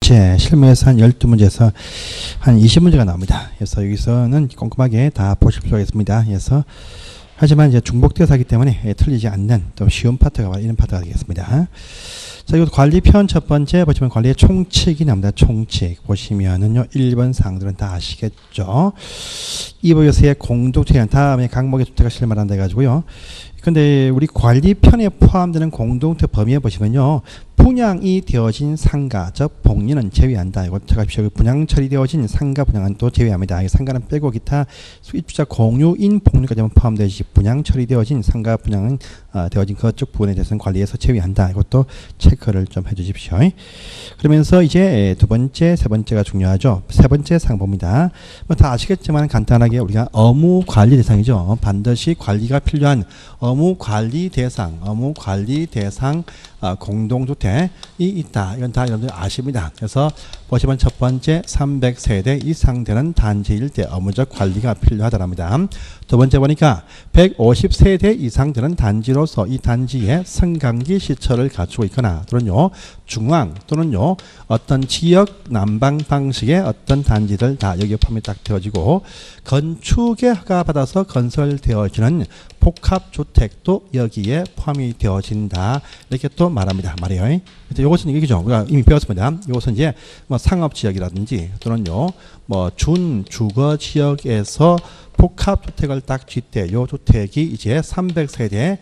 문제, 실무에서 한 12문제에서 한 20문제가 나옵니다. 그래서 여기서는 꼼꼼하게 다 보실 필요가 있습니다. 그래서 하지만 이제 중복대사이기 때문에 틀리지 않는 또 쉬운 파트가 바로 이런 파트가 되겠습니다. 자, 이것도 관리편 첫 번째 보시면 관리의 총칙이 나옵니다. 총칙 보시면은요 1번 사항들은 다 아시겠죠. 2부에서의 공동체한 다음에 각목의 주택가 실마한다 해가지고요. 근데 우리 관리편에 포함되는 공동체 범위에 보시면요 분양이 되어진 상가, 즉 복리는 제외한다. 이거 제가 분양 처리되어진 상가 분양은 또 제외합니다. 이 상가는 빼고 기타 입주자 공유인 복리까지만 포함되지 분양 처리되어진 상가 분양은 되어진 그쪽 부분에 대해서는 관리에서 제외한다. 이것도 체크를 좀 해주십시오. 그러면서 이제 두 번째, 세 번째가 중요하죠. 세 번째 사항 봅니다. 뭐 다 아시겠지만 간단하게 우리가 업무 관리 대상이죠. 반드시 관리가 필요한 업무 관리 대상 공동주택이 있다. 이건 다 여러분들 아십니다. 그래서 보시면 첫 번째 300세대 이상 되는 단지일 때 업무적 관리가 필요하다랍니다. 두 번째 보니까 150세대 이상 되는 단지로서 이 단지에 승강기 시설을 갖추고 있거나 또는요 중앙 또는요 어떤 지역 난방 방식의 어떤 단지들 다 여기에 포함이 딱 되어지고 건축에 허가받아서 건설되어지는 복합주택도 여기에 포함이 되어진다. 이렇게 또 말합니다. 말이에요. 이것은 얘기죠. 우리가 이미 배웠습니다. 이것은 이제 뭐 상업지역이라든지 또는요 뭐 준주거 지역에서 복합주택을 딱 짓대 요 주택이 이제 300세대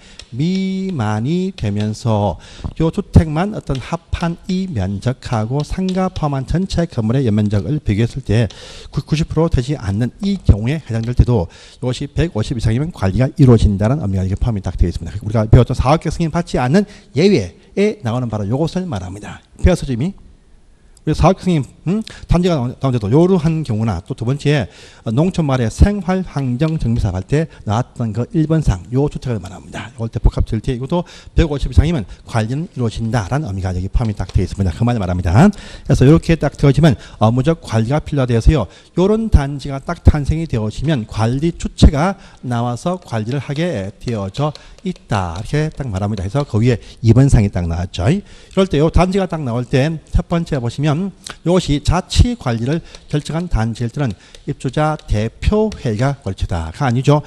미만이 되면서 요 주택만 어떤 합한 이 면적하고 상가 포함한 전체 건물의 연면적을 비교했을 때 90% 되지 않는 이 경우에 해당될 때도 이것이 150 이상이면 관리가 이루어진다는 의미가 이렇게 포함이 딱 되어 있습니다. 우리가 배웠던 사업계획 승인 받지 않는 예외에 나오는 바로 요것을 말합니다. 배웠어 이미? 우리 사업승인 단지가 나오는데도 요러한 경우나 또 두 번째 농촌 말의 생활환경정비사업 할 때 나왔던 그 1번상 요 주택을 말합니다. 이걸 때 복합 지을 때 이것도 150 이상이면 관리는 이루어진다라는 의미가 여기 포함이 딱 되어 있습니다. 그 말을 말합니다. 그래서 이렇게 딱 되어지면 업무적 관리가 필요하되어서요. 요런 단지가 딱 탄생이 되어지면 관리 주체가 나와서 관리를 하게 되어져 있다. 이렇게 딱 말합니다. 그래서 그 위에 2번상이 딱 나왔죠. 이럴 때 요 단지가 딱 나올 때 첫 번째 보시면 이것이 자치 관리를 결정한 단지일 때는 입주자 대표회의가 관리처다가 아니죠.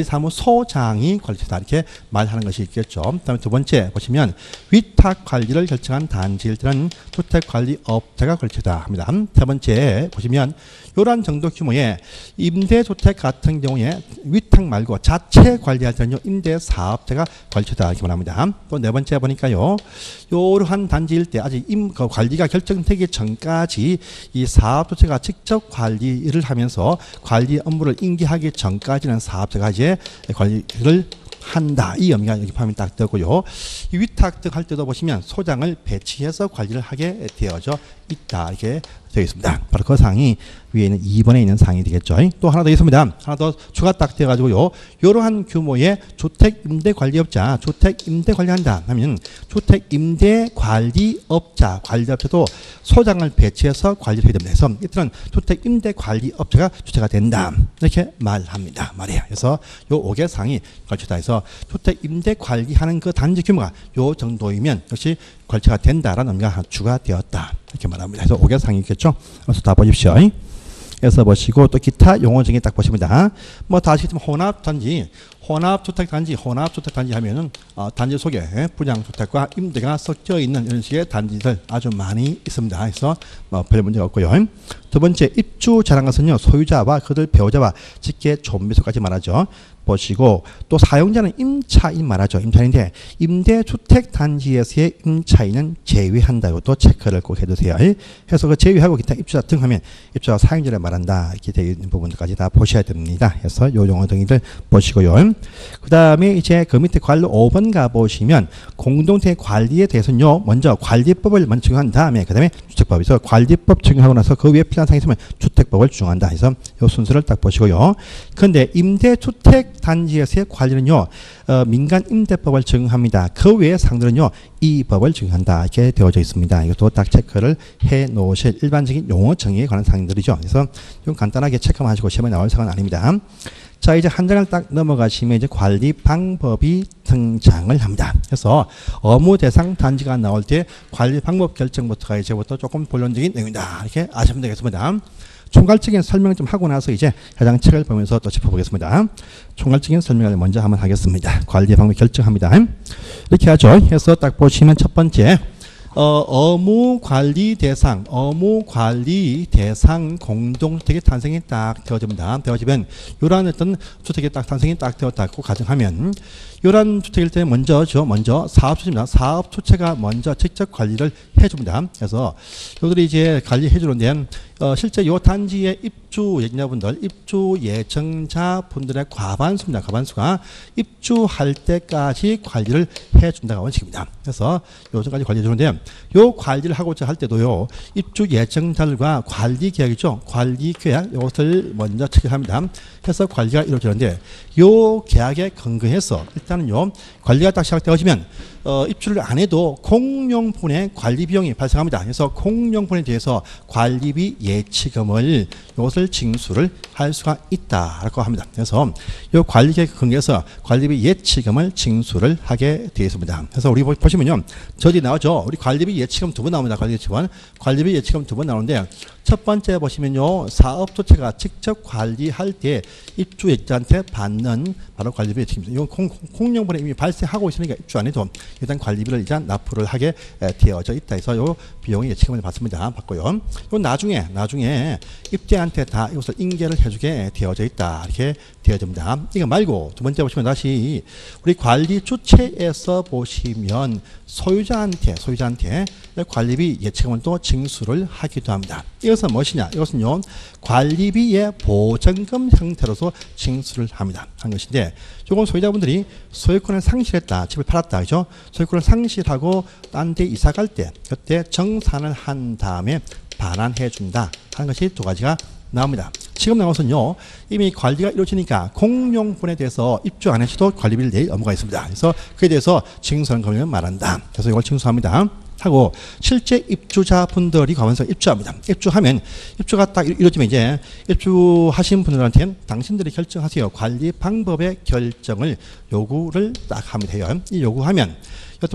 관리사무소장이 관리처다 이렇게 말하는 것이 있겠죠. 그다음에 두 번째 보시면 위탁 관리를 결정한 단지일 때는 주택관리업자가 관리처다 합니다. 세 번째 보시면 요런 정도 규모의 임대주택 같은 경우에 위탁 말고 자체 관리할 때는요 임대사업자가 관리처다 이렇게 말합니다. 또 네 번째 보니까요 요러한 단지일 때 아직 그 관리가 결정되기 전까지 이 사업주체가 직접 관리를 하면서 관리 업무를 인계하기 전까지는 사업자가 이제 관리를 한다. 이 의미가 여기 포함이 딱 되고요. 이 위탁 등 할 때도 보시면 소장을 배치해서 관리를 하게 되어져 있다. 이렇게 되어 있습니다. 바로 그 사항이 위에 있는 2번에 있는 사항이 되겠죠. 또 하나 더 있습니다. 하나 더 추가 딱 되어가지고요. 이러한 규모의 주택임대관리업자, 주택임대관리한다 하면 주택임대관리업자, 관리업자도 소장을 배치해서 관리를 해야 됩니다. 그래서 이때는 주택임대관리업자가 주체가 된다. 이렇게 말합니다. 말이에요. 그래서 요 5개 사항이 걸쳐다 해서 주택임대관리하는 그 단지 규모가 요 정도이면 역시 걸쳐가 된다라는 의미가 추가되었다. 이렇게 말합니다. 그래서 5개 사항이 있겠죠. 그래서 다 보십시오. 그래서 보시고 또 기타 용어 중에 딱 보십니다. 뭐 다 아시겠지만 혼합단지 하면은 단지 속에 분양주택과 임대가 섞여 있는 이런 식의 단지들 아주 많이 있습니다. 그래서 뭐 별 문제가 없고요. 두 번째 입주자란 것은요 소유자와 그들 배우자와 직계 존비속까지 말하죠. 보시고 또 사용자는 임차인 말하죠. 임차인인데 임대주택 단지에서의 임차인은 제외한다. 이것도 체크를 꼭 해두세요. 해서 그 제외하고 기타 입주자 등 하면 입주자 사용자를 말한다. 이렇게 되어 있는 부분들까지 다 보셔야 됩니다. 그래서 요 용어 등들 보시고요. 그 다음에 이제 그 밑에 관로 5번 가보시면 공동체 관리에 대해서는요 먼저 관리법을 먼저 적용한 다음에 그 다음에 주택법에서 관리법 적용하고 나서 그 위에 필요한 사항이 있으면 주택법을 적용한다. 그래서 요 순서를 딱 보시고요. 그런데 임대주택 단지에서의 관리는요 민간임대법을 적용합니다. 그 외의 사항들은요 이 법을 적용한다. 이렇게 되어져 있습니다. 이것도 딱 체크를 해 놓으실 일반적인 용어 정의에 관한 사항들이죠. 그래서 좀 간단하게 체크만 하시고 시험에 나올 사항은 아닙니다. 자, 이제 한 장을 딱 넘어가시면 이제 관리 방법이 등장을 합니다. 그래서 업무 대상 단지가 나올 때 관리 방법 결정부터가 이제부터 조금 본론적인 내용이다. 이렇게 아시면 되겠습니다. 총괄적인 설명 좀 하고 나서 이제 해당 책을 보면서 또 짚어보겠습니다. 총괄적인 설명을 먼저 한번 하겠습니다. 관리 방법 결정합니다. 이렇게 하죠. 해서 딱 보시면 첫 번째 업무 관리 대상 공동주택의 탄생이 딱 되어집니다. 되어지면 이러한 어떤 주택이 딱 탄생이 딱 되었다고 가정하면 이러한 주택일 때 먼저 사업주체입니다. 사업주체가 먼저 직접 관리를 해줍니다. 그래서 이들이 이제 관리해 주는데 실제 이 단지의 입주 예정자분들, 입주 예정자분들의 과반수입니다. 과반수가 입주할 때까지 관리를 해준다가 원칙입니다. 그래서 요즘까지 관리해 주는데 요 관리를 하고자 할 때도요 입주 예정자들과 관리 계약이죠. 관리 계약 이것을 먼저 체결합니다. 해서 관리가 이루어지는데 요 계약에 근거해서 일단은요 관리가 딱 시작되어지면 입주를 안 해도 공용분의 관리 비용이 발생합니다. 그래서 공용분에 대해서 관리비 예치금을 이것을 징수를 할 수가 있다라고 합니다. 그래서 이 관리계획 근거에서 관리비 예치금을 징수를 하게 되어 있습니다. 그래서 우리 보시면요, 저기 나오죠. 우리 관리비 예치금 두 번 나옵니다. 관리비 예치금 두 번 나오는데 첫 번째 보시면요, 사업주체가 직접 관리할 때 입주 예정자한테 받는 바로 관리비 예치금입니다. 이건 공용분에 이미 발생하고 있으니까 입주 안 해도 일단 관리비를 일단 납부를 하게 되어져 있다 해서 요 비용이 예치금을 받습니다. 받고요. 요 나중에 입주한테 다 이것을 인계를 해주게 되어져 있다. 이렇게 되어집니다. 이거 말고 두 번째 보시면 다시 우리 관리 주체에서 보시면 소유자한테 관리비 예치금을 또 징수를 하기도 합니다. 이것은 무엇이냐? 이것은요 관리비의 보전금 형태로서 징수를 합니다. 한 것인데, 요건 소유자분들이 소유권을 상실했다, 집을 팔았다, 그죠? 소유권을 상실하고 딴 데 이사 갈 때 그때 정산을 한 다음에 반환해 준다 하는 것이 두 가지가 나옵니다. 지금 나와서는요 이미 관리가 이루어지니까 공용분에 대해서 입주 안 해서도 관리비를 낼 의무가 있습니다. 그래서 그에 대해서 징수하는 금액을 말한다. 그래서 이걸 징수합니다. 하고 실제 입주자분들이 과반수가 입주합니다. 입주하면 입주가 딱 이루어지면 이제 입주하신 분들한테 당신들이 결정하세요. 관리 방법의 결정을 요구를 딱 하면 돼요. 이 요구하면 이것도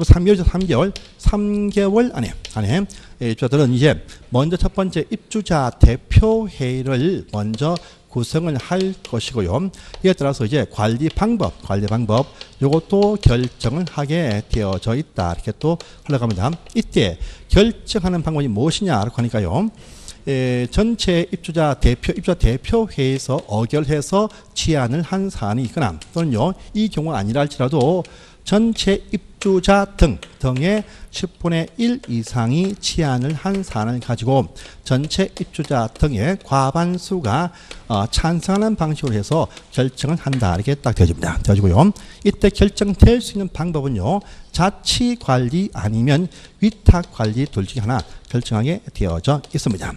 3개월 안에 입주자들은 이제 먼저 첫 번째 입주자 대표회의를 먼저 구성을 할 것이고요. 이에 따라서 이제 관리 방법 요것도 결정을 하게 되어져 있다. 이렇게 또 흘러갑니다. 이때 결정하는 방법이 무엇이냐라고 하니까요. 전체 입주자 대표회에서 의결해서 제안을 한 사안이 있거나 또는요 이 경우가 아니라 할지라도 전체 입주자 등의 10분의 1 이상이 제안을 한 사안을 가지고 전체 입주자 등의 과반수가 찬성하는 방식으로 해서 결정을 한다. 이렇게 딱 되어집니다. 되어지고요. 이때 결정될 수 있는 방법은요. 자치관리 아니면 위탁관리 둘 중에 하나 결정하게 되어져 있습니다.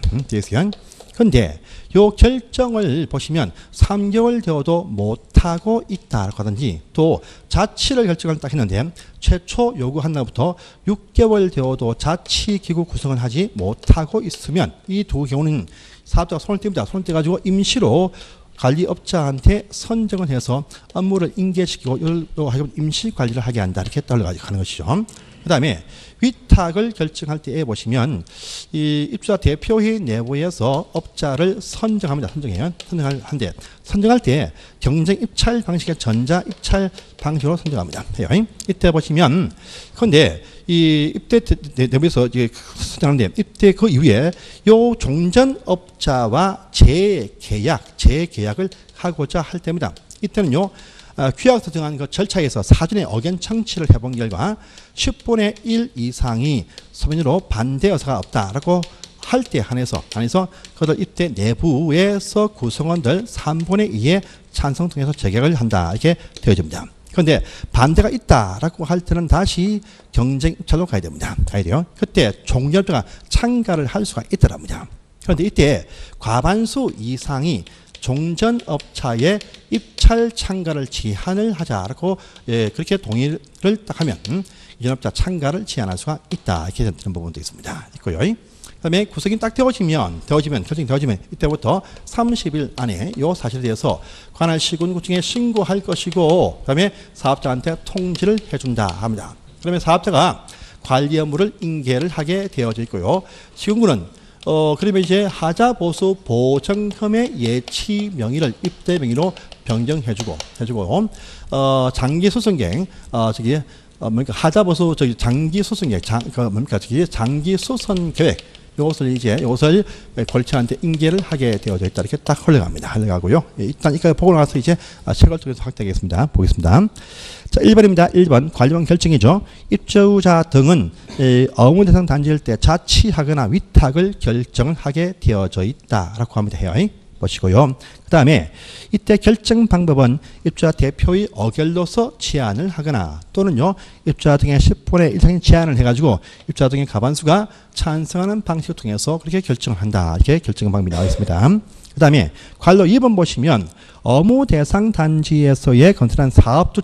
그런데 요 결정을 보시면 3개월 되어도 못하고 있다고 하든지 또 자치를 결정을 딱 했는데 최초 요구한 날부터 6개월 되어도 자치기구 구성을 하지 못하고 있으면 이 두 경우는 사업자가 손을 뗍니다. 손을 떼가지고 임시로 관리업자한테 선정을 해서 업무를 인계시키고 임시 관리를 하게 한다. 이렇게 따라가지고 가는 것이죠. 그 다음에 위탁을 결정할 때에 보시면 이 입주자 대표회의 내부에서 업자를 선정합니다. 선정할 때 경쟁 입찰 방식의 전자 입찰 방식으로 선정합니다. 이때 보시면 그런데 이 입대 내부에서 선정하는데 이때 그 이후에 요 종전업자와 재계약을 하고자 할 때입니다. 이때는요. 규약서 정한 그 절차에서 사전에 의견 청취를 해본 결과 10분의 1 이상이 서면으로 반대 의사가 없다라고 할 때 한해서 그들 이때 내부에서 구성원들 3분의 2의 찬성 통해서 재계약을 한다. 이렇게 되어집니다. 그런데 반대가 있다라고 할 때는 다시 경쟁 입찰로 가야 됩니다. 그때 종전업자가 참가를 할 수가 있더랍니다. 그런데 이때 과반수 이상이 종전업자의 입찰 참가를 제한을 하자라고 그렇게 동의를 딱 하면 이전업자 참가를 제한할 수가 있다. 이렇게 되는 부분도 있습니다. 있고요. 그다음에 구성이 딱 되어지면 결정이 되어지면 이때부터 30일 안에 이 사실에 대해서 관할 시군구청에 신고할 것이고, 그다음에 사업자한테 통지를 해준다 합니다. 그러면 사업자가 관리 업무를 인계를 하게 되어져 있고요. 시군구는 그러면 이제 하자보수 보증금의 예치 명의를 입대 명의로 변경해주고 장기 소송갱 뭡니까 하자보수 장기 소송 계획 장기 소송 계획 요것을 골치한테 인계를 하게 되어져 있다. 이렇게 딱 흘러가고요. 일단 이까지 보고 나서 이제 책을 통해서 확대하겠습니다. 보겠습니다. 자, 1번입니다. 1번 관리방 결정이죠. 입주자 등은 의무 대상 단지일 때 자치하거나 위탁을 결정을 하게 되어져 있다라고 합니다. 해요. 보시고요. 그 다음에 이때 결정 방법은 입주자 대표의 의결로서 제안을 하거나 또는요 입주자 등의 10분의 1 이상의 제안을 해가지고 입주자 등의 과반수가 찬성하는 방식을 통해서 그렇게 결정을 한다. 이렇게 결정 방법이 나와 있습니다. 그 다음에 관로 2번 보시면 의무 대상 단지에서의 건설한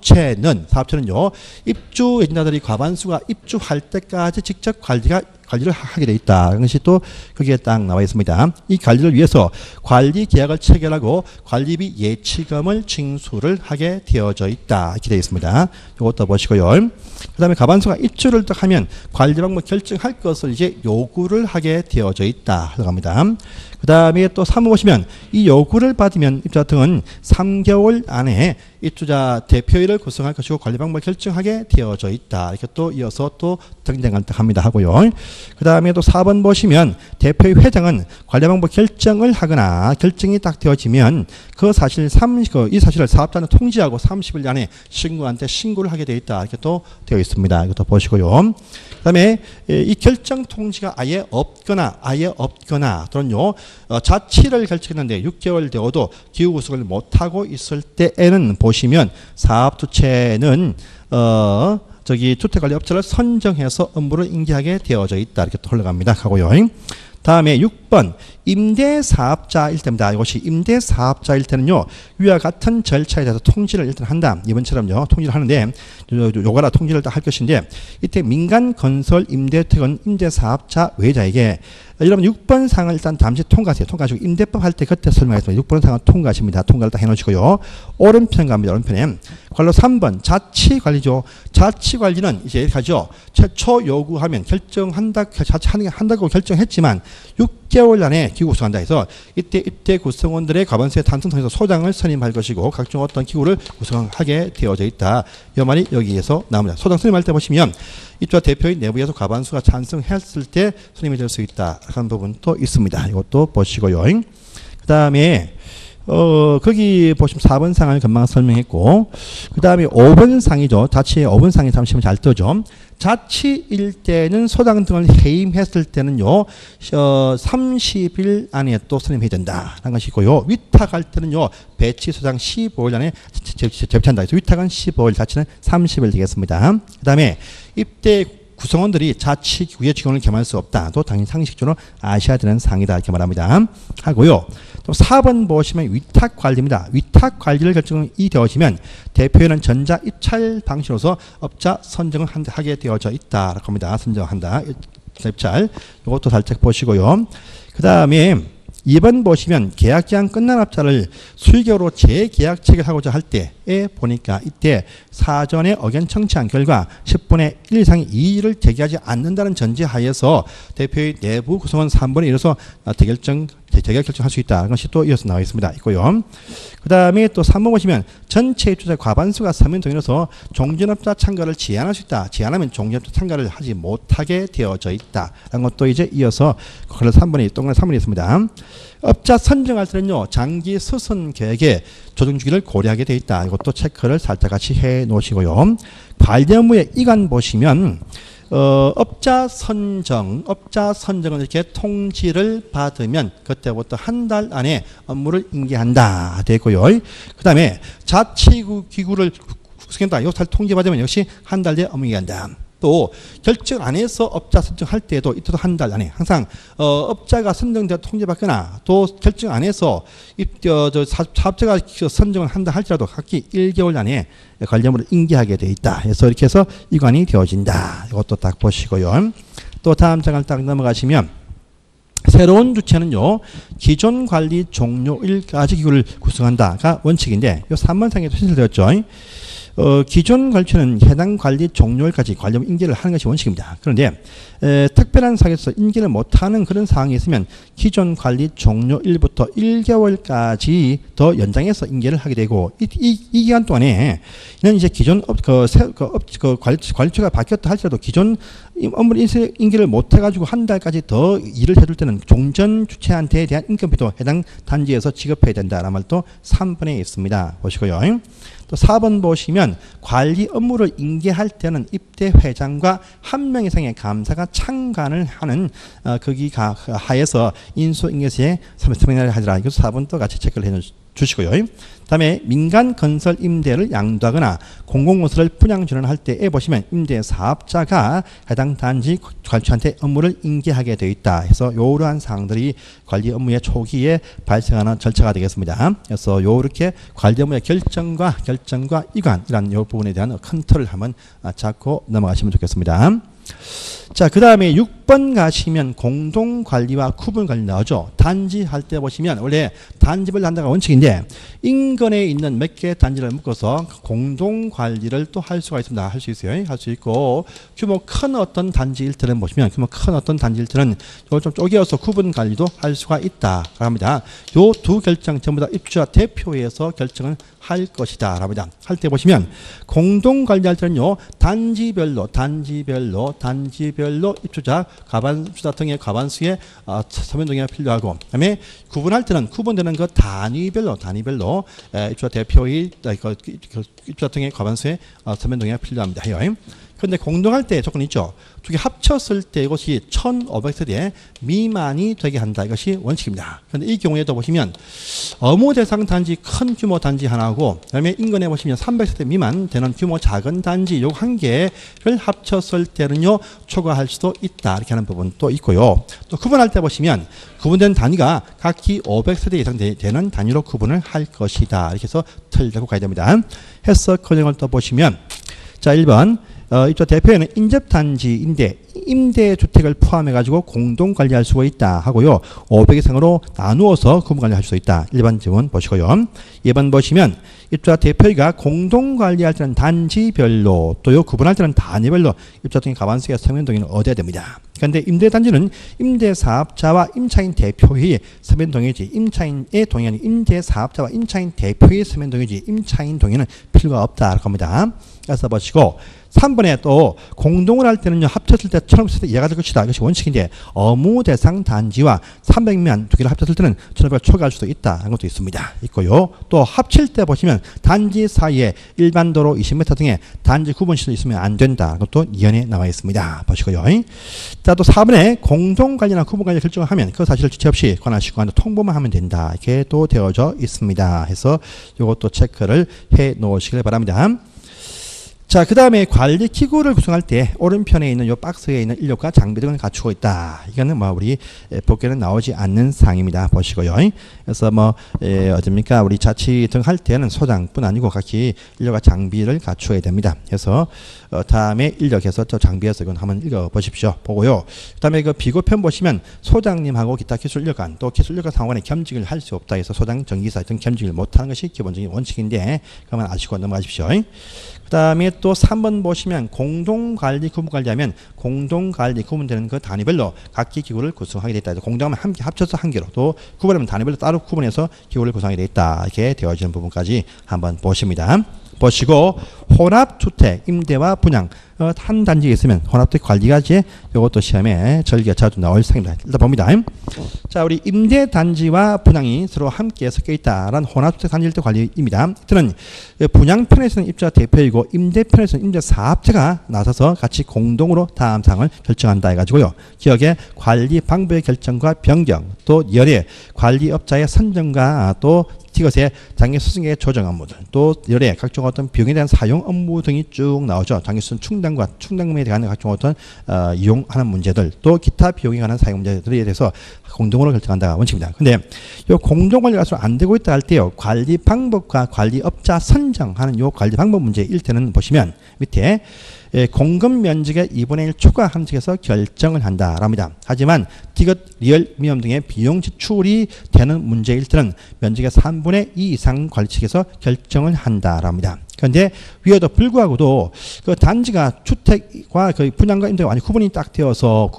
사업주체는요 입주 예정자들이 과반수가 입주할 때까지 직접 관리를 하게 돼 있다. 이것이 또 거기에 딱 나와 있습니다. 이 관리를 위해서 관리 계약을 체결하고 관리비 예치금을 징수를 하게 되어져 있다. 이렇게 되어 있습니다. 이것도 보시고요. 그 다음에 과반수가 입주를 딱 하면 관리 방법 결정할 것을 이제 요구를 하게 되어져 있다. 합니다. 그 다음에 또 3번 보시면 이 요구를 받으면 입주자 등은 3개월 안에 입주자 대표회를 구성할 것이고 관리 방법을 결정하게 되어져 있다. 이렇게 또 이어서 또 등장을 합니다. 하고요. 그 다음에 또 4번 보시면 대표회 회장은 관리 방법 결정을 하거나 결정이 딱 되어지면 이 사실을 사업자는 통지하고 30일 안에 신고한테 신고를 하게 되어 있다. 이렇게 또 되어 있습니다. 이것도 보시고요. 그 다음에 이 결정 통지가 아예 없거나 또는요 자치를 결정했는데 6개월 되어도 기후 구성을 못하고 있을 때에는 보시면 사업주체는 주택관리업체를 선정해서 업무를 인계하게 되어져 있다. 이렇게 또 흘러갑니다. 하고요. 다음에 6번 임대사업자일 때입니다. 이것이 임대사업자일 때는요 위와 같은 절차에 대해서 통지를 일단 한다. 이번처럼요 통지를 하는데 요거라 통지를 할 것인데 이때 민간건설 임대택은 임대사업자 외자에게 여러분 6번 사항을 일단 잠시 통과하세요. 통과하시고 임대법 할 때 그때 설명했습니다. 6번 사항을 통과하십니다. 통과를 딱 해놓으시고요. 오른편 갑니다. 오른편에 관로 3번 자치관리죠. 자치관리는 이제 가죠. 최초 요구하면 자치한다고 결정했지만 6개월 안에 기구 구성한다 해서 이때 구성원들의 과반수의 탄성 통해서 소장을 선임할 것이고 각종 어떤 기구를 구성하게 되어져 있다. 이 말이 여기에서 나옵니다. 소장 선임할 때 보시면 입주자 대표의 내부에서 과반수가 찬성했을 때 선임이 될 수 있다 하는 부분도 있습니다. 이것도 보시고요. 그 다음에 거기 보시면 4번 상을 금방 설명했고 그 다음에 5번 상이죠. 자치의 5번 상이 잠시만 잘 뜨죠. 자치일 때는 소장 등을 해임했을 때는요 30일 안에 또 선임해야 된다 라는 것이 있고요. 위탁할 때는요 배치 소장 15일 안에 제출한다. 그래서 위탁은 15일, 자치는 30일 되겠습니다. 그 다음에 입대 구성원들이 자치구의 직원을 겸할 수 없다. 또 당연히 상식적으로 아셔야 되는 사항이다. 이렇게 말합니다. 하고요. 또 4번 보시면 위탁관리입니다. 위탁관리를 결정이 되어지면 대표회는 전자 입찰 방식으로서 업자 선정을 하게 되어져 있다. 라고 합니다. 선정한다. 입찰. 이것도 살짝 보시고요. 그 다음에 2번 보시면 계약기한 끝난 업자를 수익으로 재계약 체결하고자 할 때에 보니까 이때 사전에 의견 청취한 결과 10분의 1 이상의 이의를 제기하지 않는다는 전제하에서 대표의 내부 구성원 3분의 1에서 재계약 결정할 수 있다. 것이 또 이어서 나와 있고요. 그 다음에 또 3번 보시면 전체 입주자 과반수가 서면 동의로서 종전업자 참가를 제한할 수 있다. 제한하면 종전업자 참가를 하지 못하게 되어져 있다. 라는 것도 이제 이어서 그걸 3번이 동그란 3번이 있습니다. 업자 선정할 때는요 장기 수선 계획의 조정 주기를 고려하게 되어 있다. 이것도 체크를 살짝 같이 해 놓으시고요. 관리 업무의 이관 보시면 업자 선정은 이렇게 통지를 받으면 그때부터 한 달 안에 업무를 인계한다 되고요. 그 다음에 자치기구를 구성한다. 이것을 통지받으면 역시 한 달 뒤에 업무 인계한다. 또 결정 안 해서 업자 선정할 때도 이때도 한 달 안에 항상 업자가 선정되어 통지받거나 또 결정 안 해서 사업자가 선정을 한다 할지라도 각기 1개월 안에 관리 업무를 인계하게 돼 있다. 그래서 이렇게 해서 이관이 되어진다. 이것도 딱 보시고요. 또 다음 장을 딱 넘어가시면 새로운 주체는요, 기존 관리 종료일까지 기구를 구성한다가 원칙인데, 이 3번 상에도 신설되었죠. 기존 관리처는 해당 관리 종료일까지 관리업 인계를 하는 것이 원칙입니다. 그런데 특별한 사항에서 인계를 못하는 그런 사항이 있으면 기존 관리 종료일부터 1개월까지 더 연장해서 인계를 하게 되고, 이 기간 동안에 이는 이제 기존 관리처가 바뀌었다 할지라도 기존 업무 인계를 못해가지고 한 달까지 더 일을 해줄 때는 종전 주체한테 대한 인건비도 해당 단지에서 지급해야 된다라는 말도 3번에 있습니다. 보시고요. 또 4번 보시면 관리 업무를 인계할 때는 입대 회장과 한 명 이상의 감사가 참관을 하는 거기 하에서 인수인계시에 서명을 하더라. 이것도 4번도 같이 체크를 해 주시고요. 다음에 민간 건설 임대를 양도하거나 공공건설을 분양 전환할 때에 보시면 임대 사업자가 해당 단지 관리처한테 업무를 인계하게 되어 있다 해서 이러한 사항들이 관리 업무의 초기에 발생하는 절차가 되겠습니다. 그래서 이렇게 관리 업무의 결정과 이관이라는 이 부분에 대한 큰 틀을 한번 잡고 넘어가시면 좋겠습니다. 자, 그 다음에 6번 가시면 공동관리와 구분관리 나오죠. 단지 할 때 보시면 원래 단지별 한다가 원칙인데 인근에 있는 몇 개의 단지를 묶어서 공동관리를 또 할 수가 있습니다. 할 수 있어요. 할 수 있고, 규모 큰 어떤 단지일 때는 보시면 규모 큰 어떤 단지일 때는 이걸 좀 쪼개어서 구분관리도 할 수가 있다 합니다. 요 두 결정 전부 다 입주자 대표에서 결정을 할 것이다 합니다. 할 때 보시면 공동관리할 때는요, 단지별로 입주자, 과반수자 등의 과반수의 서면 동의가 필요하고, 그다음에 구분할 때는 구분되는 그 단위별로 입주자 대표의 입주자 등의 과반수의 서면 동의가 필요합니다. 그런데 공동할 때 조건이 있죠. 두 개 합쳤을 때 이것이 1500세대 미만이 되게 한다. 이것이 원칙입니다. 그런데 이 경우에도 보시면 업무 대상 단지 큰 규모 단지 하나하고, 그다음에 인근에 보시면 300세대 미만 되는 규모 작은 단지 요 한 개를 합쳤을 때는요, 초과할 수도 있다. 이렇게 하는 부분도 있고요. 또 구분할 때 보시면 구분된 단위가 각기 500세대 이상 되는 단위로 구분을 할 것이다. 이렇게 해서 틀리고 가야 됩니다. 해석 과정을 또 보시면, 자, 1번 입주자 대표에는 인접단지인데 임대주택을 포함해가지고 공동관리할 수가 있다 하고요. 500 이상으로 나누어서 구분관리할 수 있다. 일반 지문 보시고요. 2번 보시면 입주자 대표가 공동관리할 때는 단지별로, 또요 구분할 때는 단위별로 입주자 등의 과반수의 서면 동의를 얻어야 됩니다. 그런데 임대단지는 임대사업자와 임차인 대표의 서면 동의지, 임차인의 동의는 임대사업자와 임차인 대표의 서면 동의지, 임차인 동의는 필요가 없다라고 합니다. 그래서 보시고 3번에 또 공동을 할 때는요, 합쳤을 때 1500세대 이하가 될 것이다. 이것이 원칙인데 업무 대상 단지와 300만 두 개를 합쳤을 때는 1500을 초과할 수도 있다 하는 것도 있고요. 또 합칠 때 보시면 단지 사이에 일반 도로 20m 등의 단지 구분 시설이 있으면 안 된다. 그것도 이연에 나와 있습니다. 보시고요. 자, 또 4번에 공동관리나 구분관리 결정을 하면 그 사실을 주체 없이 관할시권한테 통보만 하면 된다. 이렇게 또 되어져 있습니다. 해서 이것도 체크를 해 놓으시길 바랍니다. 자, 그 다음에 관리 기구를 구성할 때 오른편에 있는 이 박스에 있는 인력과 장비 등을 갖추고 있다. 이거는 우리 법규에는 나오지 않는 사항입니다. 보시고요. 그래서 어딥니까? 우리 자치 등 할 때는 소장뿐 아니고 각기 인력과 장비를 갖추어야 됩니다. 그래서 다음에 인력에서 저 장비에서 이건 한번 읽어 보십시오. 보고요. 그 다음에 그 비고편 보시면 소장님하고 기타 기술 인력관 또 기술 인력관 상호간에 겸직을 할 수 없다 해서 소장 전기사 등 겸직을 못하는 것이 기본적인 원칙인데 그만 아시고 넘어가십시오. 그 다음에 또 3번 보시면 공동관리 구분관리하면 공동관리 구분되는 그 단위별로 각기 기구를 구성하게 되어 있다. 공동하면 함께 합쳐서 한 개로, 또 구분하면 단위별로 따로 구분해서 기구를 구성하게 되어 있다. 이렇게 되어지는 부분까지 한번 보십니다. 보시고 혼합주택 임대와 분양 한 단지에 있으면 혼합주택 관리가 이제 이것도 시험에 자주 나올 상입니다. 일단 봅니다. 자, 우리 임대 단지와 분양이 서로 함께 섞여 있다라는 혼합주택 단지일 때 관리입니다. 이때는 분양편에서는 입주자 대표이고 임대편에서는 임대사업자가 나서서 같이 공동으로 다음 사항을 결정한다 해가지고요. 기억에 관리 방법의 결정과 변경, 또 열애 관리업자의 선정과 또 이것의 장기 수승의 조정 업무들, 또 열애 각종 어떤 비용에 대한 사용 업무 등이 쭉 나오죠. 장기 수승 충당 충당금에 대한 각종 어떤 이용하는 문제들 또 기타 비용에 관한 사용 문제들에 대해서 공동으로 결정한다가 원칙입니다. 근데 이 공동관리가 안 되고 있다 할 때요. 관리 방법과 관리업자 선정하는 요 관리 방법 문제 1태는 보시면 밑에 공급 면적의 2분의 1 초과 함수에서 결정을 한다랍니다. 하지만 디귿, 리얼, 미엄 등의 비용 지출이 되는 문제 1태는 면적의 3분의 2 이상 관리 측에서 결정을 한다랍니다. 그런데 위에도 불구하고도 그 단지가 주택과 그 분양과 임대가 완전 구분이 딱 되어서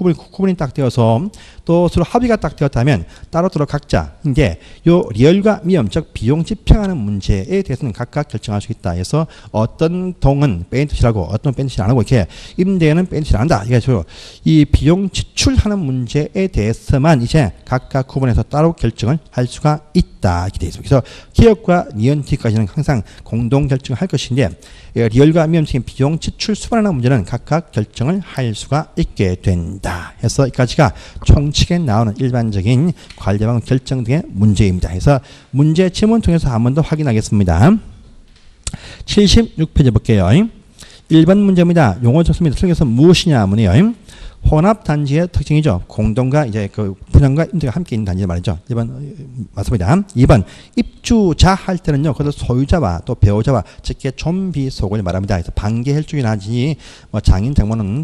또 서로 합의가 딱 되었다면 따로따로 각자 이제 요 리얼과 미엄 즉 비용 집행하는 문제에 대해서는 각각 결정할 수 있다. 해서 어떤 동은 빼인 뜻이라고 어떤 빼인 뜻이 안 하고 이렇게 임대는 빼인 뜻이 안 한다. 이게 이 비용 지출하는 문제에 대해서만 이제 각각 구분해서 따로 결정을 할 수가 있다. 이렇게 되어 있습니다. 그래서 기업과 니언티까지는 항상 공동 결정을 할 것인데 리얼과 미엄적인 비용 지출 수반하는 문제는 각각 결정을 할 수가 있게 된다. 해서 여기까지가 총칙에 나오는 일반적인 관리방 결정 등의 문제입니다. 해서 문제 지문 통해서 한 번 더 확인하겠습니다. 76페이지 볼게요. 1번 문제입니다. 용어 적습니다. 통해서 무엇이냐 하면요. 혼합 단지의 특징이죠. 공동과 이제 그 분양과 임대가 함께 있는 단지 말이죠. 1번 맞습니다. 2번 입주자 할 때는요. 그래서 소유자와 또 배우자와 직계 좀비 속을 말합니다. 그래서 반계혈족이나지 뭐 장인 장모는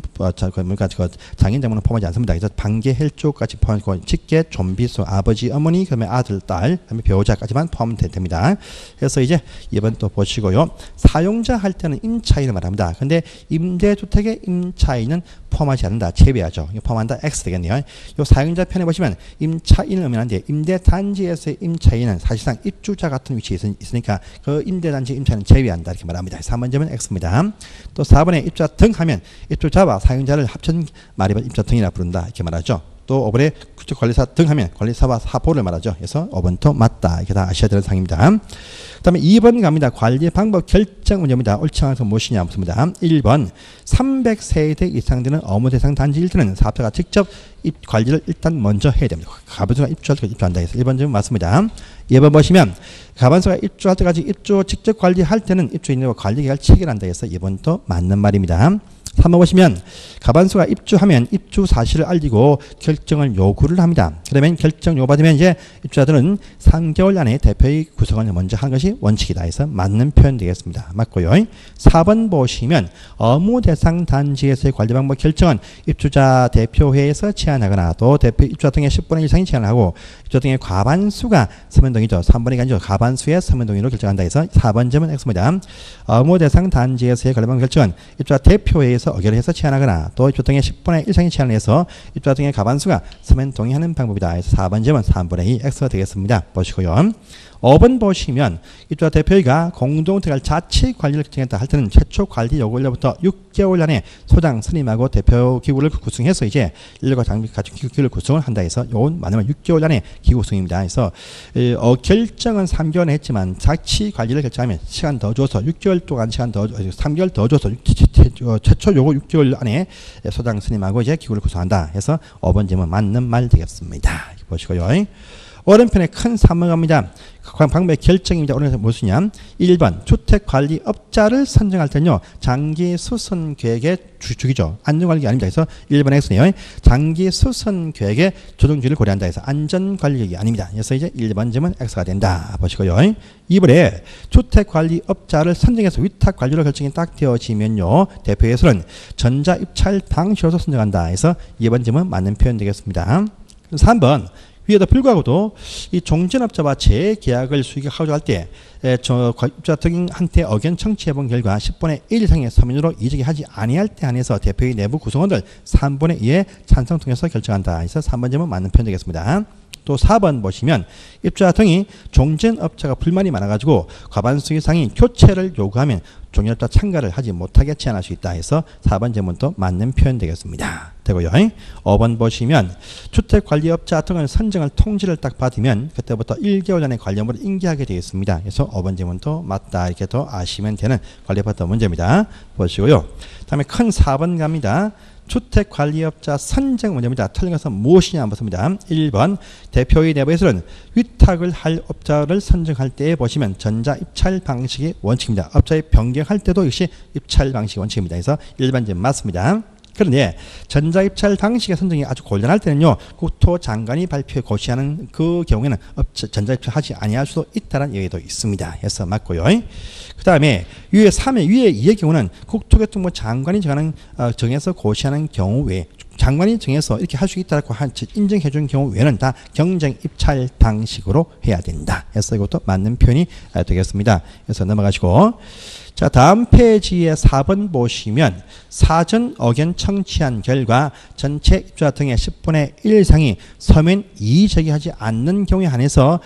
장인 장모는 포함하지 않습니다. 그래서 반계혈족까지 포함하고 직계 좀비 속 아버지 어머니 그다음에 아들 딸 그다음에 배우자까지만 포함 됩니다. 그래서 이제 2번 또 보시고요. 사용자 할 때는 임차인을 말합니다. 근데 임대주택의 임차인은 포함하지 않는다. 제외하죠. 포함한다. X 되겠네요. 요 사용자 편에 보시면 임차인을 의미하는데 임대단지에서의 임차인은 사실상 입주자 같은 위치에 있으니까 그 임대단지 임차인은 제외한다. 이렇게 말합니다. 3번점은 X입니다. 또 4번에 입주자 등 하면 입주자와 사용자를 합친 말이 입주자 등이라 부른다. 이렇게 말하죠. 또 5번에 구축관리사 등 하면 관리사와 사보를 말하죠. 그래서 5번도 맞다. 이렇게 다 아셔야 되는 상입니다. 그 다음에 2번 갑니다. 관리 방법 결정 문제입니다. 옳지 않아서 무엇이냐 묻습니다. 1번 300세대 이상 되는 업무 대상 단지일 때는 사업자가 직접 관리를 일단 먼저 해야 됩니다. 가반수가 입주할 때까지 입주한다 해서 1번 점 맞습니다. 2번 보시면 가반수가 입주할 때까지 입주 직접 관리할 때는 입주인과 관리계약을 체결한다 해서 2번도 맞는 말입니다. 3번 보시면 가반수가 입주하면 입주 사실을 알리고 결정을 요구를 합니다. 그러면 결정 요구받으면 이제 입주자들은 3개월 안에 대표의 구성을 먼저 하는 것이 원칙이다 해서 맞는 표현 되겠습니다. 맞고요. 4번 보시면 업무 대상 단지에서의 관리 방법 결정은 입주자 대표회에서 제안하거나 또 대표 입주자 등의 10분의 1 이상이 제안을 하고 입주자 등의 과반수가 서면동의죠. 3번이 아니죠. 과반수의 서면동의로 결정한다 해서 4번 점은 X입니다. 업무 대상 단지에서의 관리 방법 결정은 입주자 대표회에서 의결을 해서 제안하거나 또 입주자 등의 10분의 1 이상이 제안을 해서 입주자 등의 과반수가 서면 동의하는 방법이다. 해서 4번 점은 3분의 2 X가 되겠습니다. 보시고요. 5번 보시면 입주자 대표회가 공동택을 자치 관리를 결정했다 할 때는 최초 관리 요구일로부터 6개월 안에 소장 선임하고 대표 기구를 구성해서 이제 인력과 장비 가진 기구를 구성을 한다 해서 요건 많으면 6개월 안에 기구 구성입니다. 그래서 결정은 3개월에 했지만 자치 관리를 결정하면 시간 더 줘서 6개월 동안 시간 더 3개월 더 줘서 최초 요구 6개월 안에 소장 선임하고 이제 기구를 구성한다 해서 5번 질문 맞는 말 되겠습니다. 보시고요. 오른편에 큰 3번 갑니다. 방법의 결정입니다. 오른편에 무엇이냐? 1번 주택관리업자를 선정할 때는요. 장기수선계획의 주기죠. 안전관리가 아닙니다. 그래서 1번 X네요. 장기수선계획의 조정주의를 고려한다 해서 안전관리계획이 아닙니다. 그래서 이제 1번 점은 X가 된다. 보시고요. 2번에 주택관리업자를 선정해서 위탁관리로 결정이 딱 되어지면요. 대표에서는 전자입찰 방식으로 선정한다 해서 2번 점은 맞는 표현 되겠습니다. 3번 위에도 불구하고도 이 종전업자와 재계약을 수익을 하고자 할 때 입주자 등한테 의견 청취해본 결과 10분의 1 이상의 서면으로 이직이 하지 아니할 때 한해서 대표의 내부 구성원들 3분의 2의 찬성 통해서 결정한다. 그래서 3번 점은 맞는 표현 되겠습니다. 또 4번 보시면 입주자 등이 종전업자가 불만이 많아가지고 과반수 이상이 교체를 요구하면 종전업자 참가를 하지 못하게 제한할 수 있다 해서 4번 제문도 맞는 표현 되겠습니다. 되고요. 5번 보시면 주택관리업자 등을 선정할 통지를 딱 받으면 그때부터 1개월 전에 관리업무를 인계하게 되겠습니다. 그래서 5번 제문도 맞다 이렇게 더 아시면 되는 관리업자 문제입니다. 보시고요. 다음에 큰 4번 갑니다. 주택관리업자 선정 문제입니다. 틀린 것은 무엇이냐 한번 봅니다. 1번 대표의 내부에서는 위탁을 할 업자를 선정할 때에 보시면 전자 입찰 방식이 원칙입니다. 업자의 변경할 때도 역시 입찰 방식이 원칙입니다. 그래서 1번 맞습니다. 그런데 전자입찰 방식의 선정이 아주 곤란할 때는요, 국토장관이 발표에 고시하는 그 경우에는 전자입찰하지 아니할 수도 있다는 얘기도 있습니다. 해서 맞고요. 그 다음에 위에 3의 위에 2의 경우는 국토교통부 장관이 정해서 고시하는 경우 외에 장관이 정해서 이렇게 할 수 있다고 인정해 준 경우 외에는 다 경쟁 입찰 방식으로 해야 된다. 해서 이것도 맞는 표현이 되겠습니다. 그래서 넘어가시고. 자, 다음 페이지에 4번 보시면 사전 의견 청취한 결과 전체 입주자 등의 10분의 1 이상이 서면 이의제기하지 않는 경우에 한해서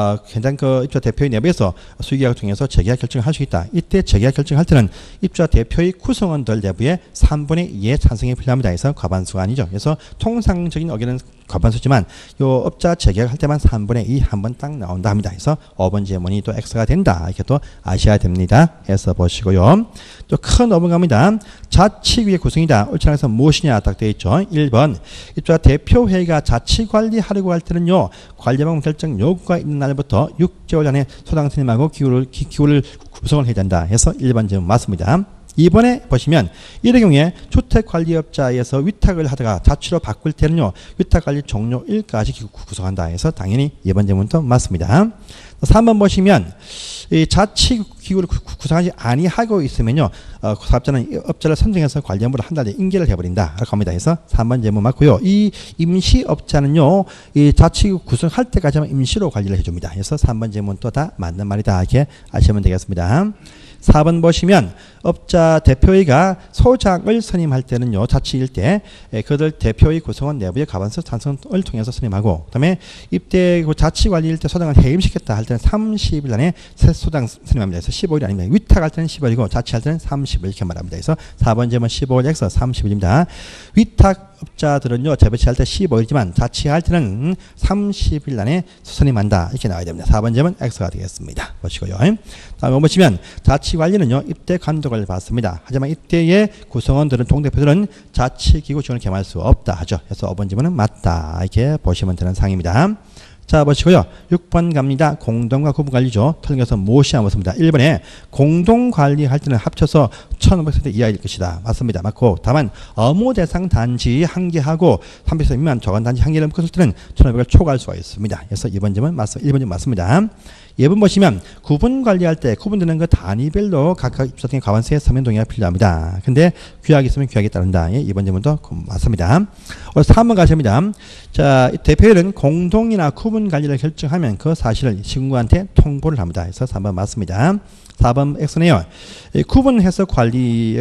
현장 그 입주자 대표의 내부에서 수의계약을 통해서 재계약 결정을 할 수 있다. 이때 재계약 결정할 때는 입주자 대표의 구성원들 내부의 3분의 2의 찬성이 필요합니다. 그래서 과반수가 아니죠. 그래서 통상적인 의견은 과반수지만 요 업자 재계약할 때만 3분의 2 한 번 딱 나온다 합니다. 그래서 5번 질문이 또 X가 된다. 이렇게 또 아셔야 됩니다. 해서 보시고요. 또 큰 넘어갑니다. 자치위의 구성이다. 옳지 않아서 무엇이냐 딱 되어 있죠. 1번 입주자 대표회의가 자치관리하려고 할 때는요, 관리방법 결정 요구가 있는 날부터 6개월 전에 소당 스님하고 기구를 구성을 해야 된다. 해서 1번 질문 맞습니다. 2번에 보시면 이런 경우에 주택관리업자에서 위탁을 하다가 자치로 바꿀 때는요, 위탁관리 종료일까지 구성한다 해서 당연히 2번 질문도 맞습니다. 3번 보시면 이 자치기구를 구성하지 아니하고 있으면요, 사업자는 업자를 선정해서 관리업무를 한 달 뒤에 인계를 해버린다 라고 합니다. 해서 3번 질문 맞고요. 이 임시업자는요, 이 자치기구 구성할 때까지만 임시로 관리를 해줍니다. 그래서 3번 질문 또 다 맞는 말이다 이렇게 아시면 되겠습니다. 4번 보시면 업자 대표회의가 소장을 선임할 때는요, 자치일 때 그들 대표의 구성원 내부의 과반수 찬성을 통해서 선임하고, 그 다음에 입대 자치관리일 때 소장을 해임시켰다 할 때는 30일 안에 새 소장 선임합니다. 그래서 15일이 아닙니다. 위탁할 때는 10일이고 자치할 때는 30일 이렇게 말합니다. 그래서 4번 질문 15일에서 30일입니다. 위탁업자들은요, 재배치할 때 15일이지만 자치할 때는 30일 안에 선임한다 이렇게 나와야 됩니다. 4번 질문 X가 되겠습니다. 보시고요. 다음에 보시면 자치관리는요, 입대 감독을 받습니다. 하지만 이때의 구성원들은 동대표들은 자치기구 지원을 겸할 수 없다 하죠. 그래서 5번 질문은 맞다 이렇게 보시면 되는 상입니다. 자, 보시고요. 6번 갑니다. 공동과 구분관리죠. 틀린 것은 무엇이 안 맞습니다. 1번에 공동관리할 때는 합쳐서 1500세대 이하일 것이다. 맞습니다. 맞고, 다만 업무 대상 단지 한 개하고 300세대 미만 조간 단지 한 개를 묶었을 때는 1500을 초과할 수가 있습니다. 그래서 2번 질문 1번 질문 맞습니다. 예번 보시면 구분 관리할 때 구분되는 그 단위별로 각각 입주자 등의 과반수의 서면 동의가 필요합니다. 근데 규약이 있으면 규약에 따른다. 예, 이번 질문도 맞습니다. 3번 가십니다. 자, 대표회는 공동이나 구분 관리를 결정하면 그 사실을 시군구한테 통보를 합니다. 그래서 3번 맞습니다. 4번 X네요. 구분해서 관리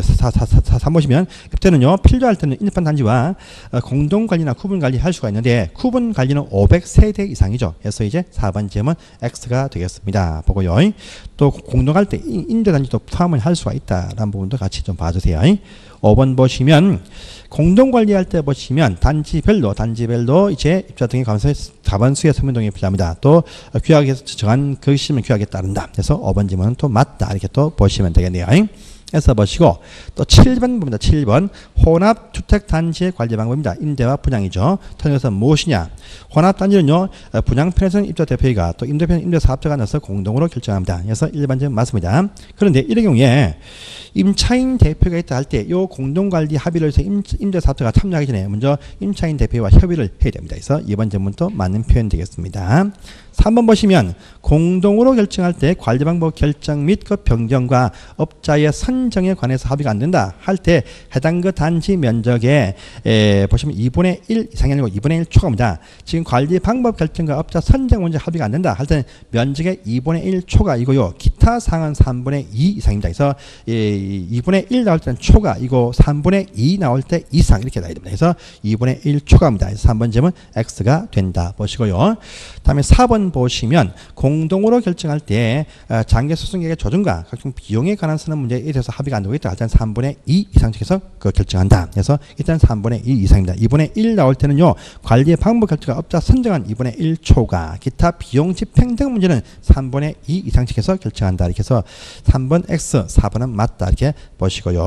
3 보시면 그때는요, 필요할 때는 인접한 단지와 공동 관리나 구분 관리 할 수가 있는데 구분 관리는 500세대 이상이죠. 그래서 이제 4번 질문 X가 되겠습니다. 보고요. 또 공동할 때 임대 단지도 포함을 할 수가 있다라는 부분도 같이 좀 봐주세요. 5번 보시면 공동 관리할 때 보시면 단지별로 이제 입주자 등의 과반수의 서면 동의가 필요합니다. 또 규약에서 정한 그 시면 규약에 따른다. 그래서 5번 질문은 또 맞다 이렇게 또 보시면 되겠네요. 해서 보시고, 또 7번 봅니다. 7번 혼합주택단지의 관리 방법입니다. 임대와 분양이죠. 틀린 것은 무엇이냐? 혼합단지는요, 분양편에서는 입주자 대표회의가, 또 임대편 임대사업자가 나서 공동으로 결정합니다. 그래서 1번 질문 맞습니다. 그런데 이런 경우에 임차인 대표가 있다 할 때 이 공동관리 합의를 해서 임대사업자가 참여하기 전에 먼저 임차인 대표와 협의를 해야 됩니다. 그래서 2번 질문도 맞는 표현 되겠습니다. 3번 보시면 공동으로 결정할 때 관리 방법 결정 및 그 변경과 업자의 선정에 관해서 합의가 안 된다 할 때 해당 그 단지 면적에 보시면 2분의 1 이상이 아니고 2분의 1 초과입니다. 지금 관리 방법 결정과 업자 선정 문제 합의가 안 된다 할 때는 면적의 2분의 1 초과이고요. 기타 사항은 3분의 2 이상입니다. 그래서 2분의 1 나올 때는 초과이고 3분의 2 나올 때 이상 이렇게 나와야 됩니다. 그래서 2분의 1 초과입니다. 그래서 3번 질문 X가 된다 보시고요. 다음에 4번 보시면 공동으로 결정할 때 장기 소송계획의 조정과 각종 비용에 관한 쓰는 문제에 대해서 합의가 안 되고 있다. 일단 3분의 2 이상 측에서 그 결정한다. 그래서 일단 3분의 2 이상입니다. 2분의 1 나올 때는요, 관리의 방법 결정과 업자 선정한 2분의 1 초과, 기타 비용 집행 등 문제는 3분의 2 이상 측에서 결정한다. 이렇게 해서 3번 X, 4번은 맞다. 이렇게 보시고요.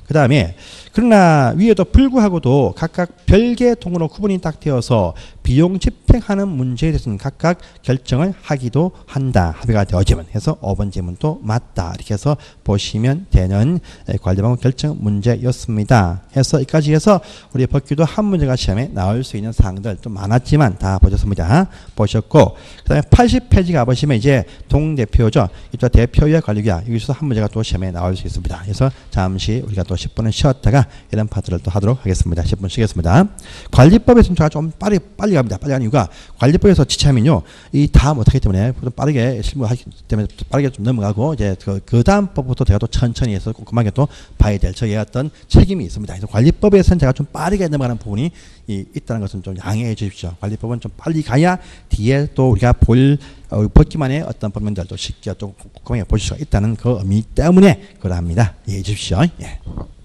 그 다음에 그러나 위에도 불구하고도 각각 별개의 통으로 구분이 딱 되어서 비용 집행하는 문제에 대해서는 각각 결정을 하기도 한다. 합의가 되어지면 해서 5번 질문도 맞다. 이렇게 해서 보시면 되는 관리방법 결정 문제였습니다. 해서 여기까지 해서 우리 법규도 한 문제가 시험에 나올 수 있는 사항들 좀 많았지만 다 보셨습니다. 보셨고 그 다음에 80페이지 가보시면 이제 동대표죠. 이또 대표의 관리규약 여기서 한 문제가 또 시험에 나올 수 있습니다. 그래서 잠시 우리가 또 10분을 쉬었다가 이런 파트를 또 하도록 하겠습니다. 10분 쉬겠습니다. 관리법에서는 제가 좀 빨리 갑니다. 빨리 가는 이유가 관리법에서 지참면요 이 다 못하기 때문에 좀 빠르게 실무하기 때문에 빠르게 좀 넘어가고 이제 그 다음 법부터 제가 또 천천히 해서 꼼꼼하게 또 봐야 될 저의 어떤 책임이 있습니다. 그래서 관리법에서는 제가 좀 빠르게 넘어가는 부분이 있다는 것은 좀 양해해 주십시오. 관리법은 좀 빨리 가야 뒤에 또 우리가 벗기만의 어떤 법령들도 쉽게 또 꼼꼼하게 볼 수가 있다는 그 의미 때문에 그러합니다. 이해해 주십시오. 예.